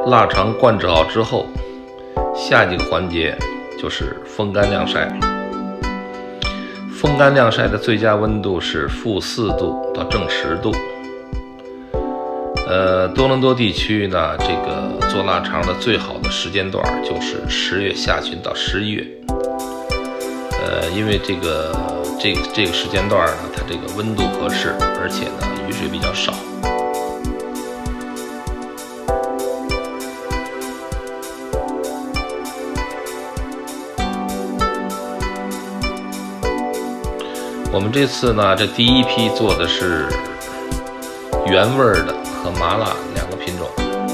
腊肠灌制好之后，下一个环节就是风干晾晒。风干晾晒的最佳温度是-4度到正10度。多伦多地区呢，这个做腊肠的最好的时间段就是10月下旬到11月。因为这个时间段呢，它这个温度合适，而且呢雨水比较少。我们这次呢，这第一批做的是原味的和麻辣2个品种。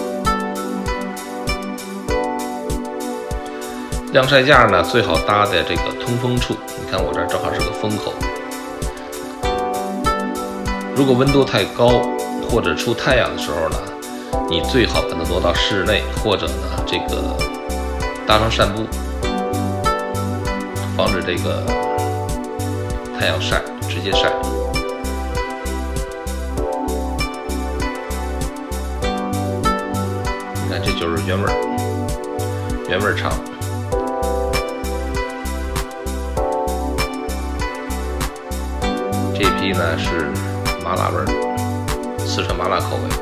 晾晒架呢，最好搭在这个通风处。你看我这儿正好是个风口。如果温度太高或者出太阳的时候呢，你最好把它挪到室内，或者呢这个搭上扇布，防止这个太阳晒，直接晒。你看，这就是原味肠。这批呢是麻辣味的，四川麻辣口味。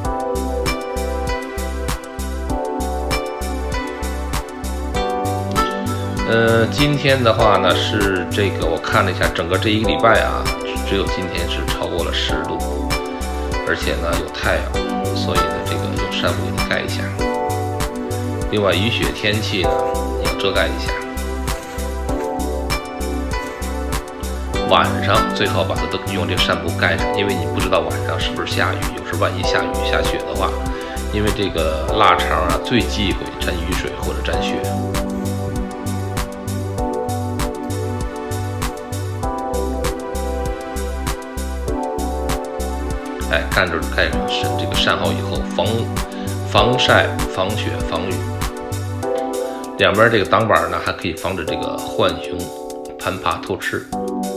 今天的话呢是这个，我看了一下，整个这一个礼拜啊，只有今天是超过了10度，而且呢有太阳，所以呢这个用扇布给它盖一下。另外雨雪天气呢要遮盖一下。晚上最好把它都用这个扇布盖上，因为你不知道晚上是不是下雨，有时候万一下雨下雪的话，因为这个腊肠啊最忌讳沾雨水或者沾雪。哎，盖上这个扇好以后，防晒、防雪、防雨。两边这个挡板呢，还可以防止这个浣熊攀爬偷吃。